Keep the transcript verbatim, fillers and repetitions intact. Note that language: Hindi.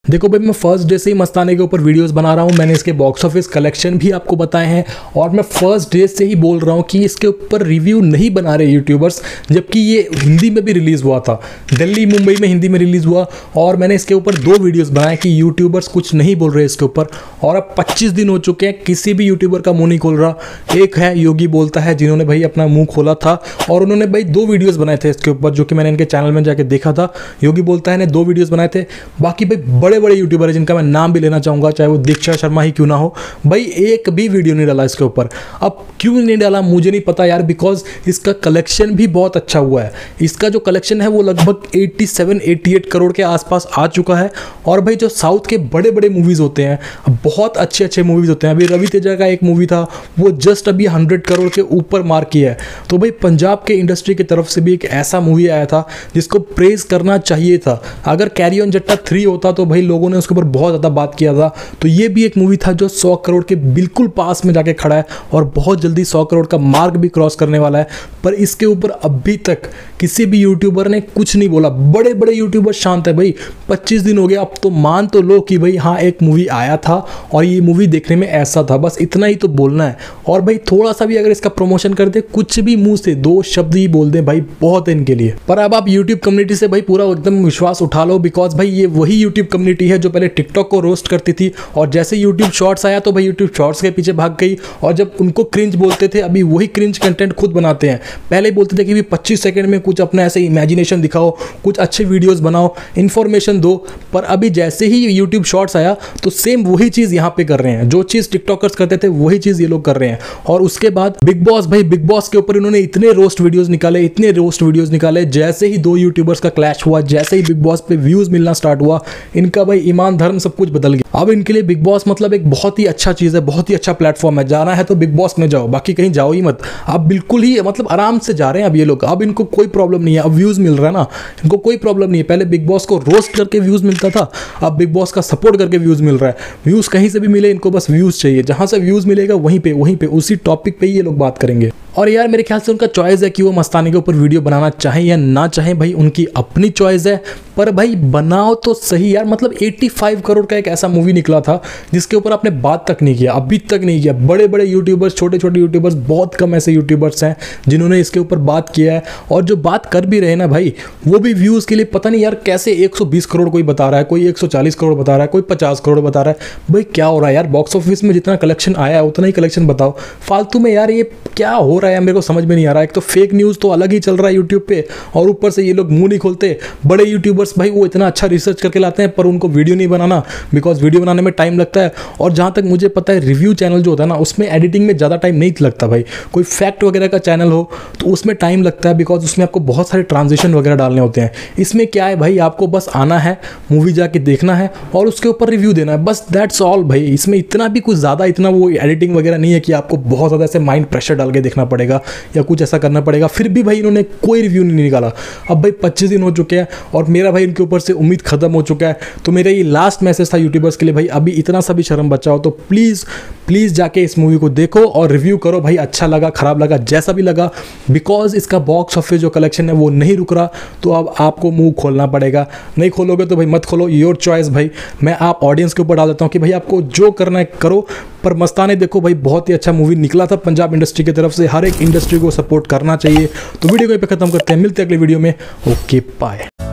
देखो भाई, मैं फर्स्ट डे से ही मस्ताने के ऊपर वीडियोस बना रहा हूँ। मैंने इसके बॉक्स ऑफिस कलेक्शन भी आपको बताए हैं और मैं फर्स्ट डे से ही बोल रहा हूँ कि इसके ऊपर रिव्यू नहीं बना रहे यूट्यूबर्स, जबकि ये हिंदी में भी रिलीज़ हुआ था, दिल्ली मुंबई में हिंदी में रिलीज़ हुआ और मैंने इसके ऊपर दो वीडियोज़ बनाए कि यूट्यूबर्स कुछ नहीं बोल रहे इसके ऊपर। और अब पच्चीस दिन हो चुके हैं, किसी भी यूट्यूबर का मुँह नहीं खोल रहा। एक है योगी बोलता है, जिन्होंने भाई अपना मुँह खोला था और उन्होंने भाई दो वीडियोज़ बनाए थे इसके ऊपर, जो कि मैंने इनके चैनल में जाके देखा था। योगी बोलता है ने दो वीडियोज़ बनाए थे। बाकी भाई बड़े बड़े यूट्यूबर है जिनका मैं नाम भी लेना चाहूँगा, चाहे वो दीक्षा शर्मा ही क्यों ना हो, भाई एक भी वीडियो नहीं डाला इसके ऊपर। अब क्यों नहीं डाला मुझे नहीं पता यार, बिकॉज इसका कलेक्शन भी बहुत अच्छा हुआ है। इसका जो कलेक्शन है वो लगभग सत्तासी अट्ठासी करोड़ के आसपास आ चुका है। और भाई जो साउथ के बड़े बड़े मूवीज़ होते हैं, बहुत अच्छे अच्छे मूवीज़ होते हैं, अभी रवि तेजा का एक मूवी था वो जस्ट अभी हंड्रेड करोड़ के ऊपर मार्क किया है। तो भाई पंजाब के इंडस्ट्री की तरफ से भी एक ऐसा मूवी आया था जिसको प्रेज करना चाहिए था। अगर कैरी ऑन जट्टा थ्री होता तो भाई लोगों ने उसके ऊपर बहुत ज़्यादा बात किया था। तो ये भी एक मूवी था जो सौ करोड़ के बिल्कुल पास में जाके खड़ा है और बहुत जल्दी सौ करोड़ का मार्क भी क्रॉस करने वाला है। पर इसके ऊपर अभी तक किसी भी यूट्यूबर ने कुछ नहीं बोला। बड़े बड़े यूट्यूबर शांत है भाई, पच्चीस दिन हो गए, अब तो मान तो लो कि भाई हाँ एक मूवी आया था और ये मूवी देखने में ऐसा था, बस इतना ही तो बोलना है। और भाई थोड़ा सा भी अगर इसका प्रमोशन कर दे, कुछ भी मुंह से दो शब्द ही बोल दें भाई, बहुत है इनके लिए। पर अब आप यूट्यूब कम्युनिटी से भाई पूरा एकदम विश्वास उठा लो, बिकॉज भाई ये वही यूट्यूब कम्युनिटी है जो पहले टिकटॉक को रोस्ट करती थी और जैसे यूट्यूब शॉर्ट्स आया तो भाई यूट्यूब शॉर्ट्स के पीछे भाग गई। और जब उनको क्रिंज बोलते थे, अभी वही क्रिंज कंटेंट खुद बनाते हैं। पहले बोलते थे कि भी पच्चीस सेकंड में कुछ अपना ऐसे इमेजिनेशन दिखाओ, कुछ अच्छे वीडियोस बनाओ, इन्फॉर्मेशन दो। पर अभी जैसे ही यूट्यूब शॉर्ट्स आया तो सेम वही चीज़ यहाँ पे कर रहे हैं, जो चीज़ टिकटॉकर्स करते थे वही चीज़ ये लोग कर रहे हैं। और उसके बाद बिग बॉस, भाई बिग बॉस के ऊपर इन्होंने इतने रोस्ट वीडियोज़ निकाले, इतने रोस्ट वीडियोज़ निकाले। जैसे ही दो यूट्यूबर्स का क्लैश हुआ, जैसे ही बिग बॉस पे व्यूज़ मिलना स्टार्ट हुआ, इनका भाई ईमान धर्म सब कुछ बदल गया। अब इनके लिए बिग बॉस मतलब एक बहुत ही अच्छा चीज़ है, बहुत ही अच्छा प्लेटफॉर्म है। जाना है तो बिग बॉस में जाओ, बाकी कहीं जाओ ही मत। अब बिल्कुल ही मतलब आराम से जा रहे हैं अब ये लोग। अब इनको कोई प्रॉब्लम नहीं है, अब व्यूज़ मिल रहा है ना, इनको कोई प्रॉब्लम नहीं है। पहले बिग बॉस को रोस्ट करके व्यूज़ मिलता था, अब बिग बॉस का सपोर्ट करके व्यूज़ मिल रहा है। व्यूज़ कहीं से भी मिले, इनको बस व्यूज़ चाहिए। जहाँ से व्यूज़ मिलेगा वहीं पे वहीं पे उसी टॉपिक पे ही ये लोग बात करेंगे। और यार मेरे ख्याल से उनका चॉइस है कि वो मस्तानी के ऊपर वीडियो बनाना चाहें या ना चाहें, भाई उनकी अपनी चॉइस है। पर भाई बनाओ तो सही यार, मतलब पचासी करोड़ का एक ऐसा मूवी निकला था जिसके ऊपर आपने बात तक नहीं किया, अभी तक नहीं किया। बड़े बड़े यूट्यूबर्स, छोटे छोटे यूट्यूबर्स, बहुत कम ऐसे यूट्यूबर्स हैं जिन्होंने इसके ऊपर बात किया है। और जो बात कर भी रहे हैं ना भाई, वो भी व्यूज़ के लिए पता नहीं यार कैसे एक सौ बीस करोड़ कोई बता रहा है, कोई एक सौ चालीस करोड़ बता रहा है, कोई पचास करोड़ बता रहा है। भाई क्या हो रहा है यार, बॉक्स ऑफिस में जितना कलेक्शन आया है उतना ही कलेक्शन बताओ। फालतू में यार ये क्या हो रहा है, मेरे को समझ में नहीं आ रहा है। एक तो फेक न्यूज़ तो अलग ही चल रहा है यूट्यूब पे, और ऊपर से ये लोग मुंह नहीं खोलते। बड़े यूट्यूबर्स भाई वो इतना अच्छा रिसर्च करके लाते हैं पर उनको वीडियो नहीं बनाना, बिकॉज वीडियो बनाने में टाइम लगता है। और जहाँ तक मुझे पता है रिव्यू चैनल जो होता है ना, उसमें एडिटिंग में ज़्यादा टाइम नहीं लगता भाई। कोई फैक्ट वगैरह का चैनल हो तो उसमें टाइम लगता है, बिकॉज उसमें आपको बहुत सारे ट्रांजिशन वगैरह डालने होते हैं। इसमें क्या है भाई, आपको बस आना है, मूवी जाके देखना है और उसके ऊपर रिव्यू देना है, बस दैट्स ऑल भाई। इसमें इतना भी कुछ ज़्यादा इतना वो एडिटिंग वगैरह नहीं है कि आपको बहुत ज़्यादा ऐसे माइंड प्रेशर डाल के देखना पड़ेगा या कुछ ऐसा करना पड़ेगा। फिर भी भाई इन्होंने कोई रिव्यू नहीं निकाला। अब भाई पच्चीस दिन हो चुके हैं और मेरा भाई इनके ऊपर से उम्मीद खत्म हो चुका है। तो मेरा ये लास्ट मैसेज था यूट्यूबर्स के लिए, भाई अभी इतना सा भी शर्म बचाओ तो प्लीज़ प्लीज़ जाके इस मूवी को देखो और रिव्यू करो भाई। अच्छा लगा, खराब लगा, जैसा भी लगा, बिकॉज इसका बॉक्स ऑफिस जो कलेक्शन है वो नहीं रुक रहा। तो अब आपको मुंह खोलना पड़ेगा, नहीं खोलोगे तो भाई मत खोलो, योर चॉइस भाई। मैं आप ऑडियंस के ऊपर डाल देता हूँ कि भाई आपको जो करना है करो। पर मस्ताने देखो भाई, बहुत ही अच्छा मूवी निकला था पंजाब इंडस्ट्री की तरफ से। हर एक इंडस्ट्री को सपोर्ट करना चाहिए। तो वीडियो को यहाँ पे खत्म करते हैं, मिलते हैं अगले वीडियो में। Okay bye.